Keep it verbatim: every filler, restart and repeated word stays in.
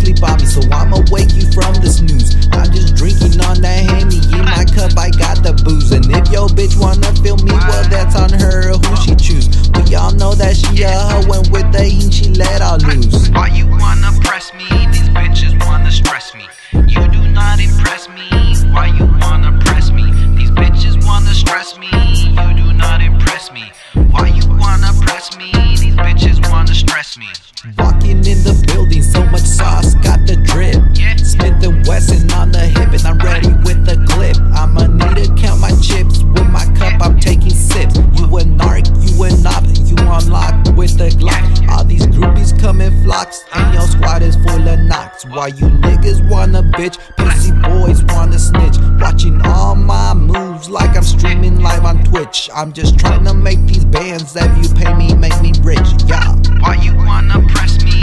sleep on me, so I'ma wake you from the snooze. I'm just drinking on that Henny, in my cup I got the booze. And if your bitch wanna feel me, well that's on her, who she choose. We all know that she a hoe, and with the heat she let all loose. Why you wanna press me? These bitches wanna stress me. You do not impress me. Why you wanna press me? These bitches wanna stress me. You do not impress me. Why you wanna press me? These bitches wanna stress me. Walking in the building, so much sauce, got the drip. Smith and Wesson on the hip, and I'm ready with the clip. I'ma need to count my chips. With my cup, I'm taking sips. You a narc, you a knob, you unlocked with the Glock. All these groupies come in flocks, and your squad is full of knocks. Why you niggas wanna bitch? Pussy boys wanna snitch. Watching all my moves like I'm streaming live on Twitch. I'm just trying to make these bands. If you pay me, make me rich, yeah. Why you wanna press me?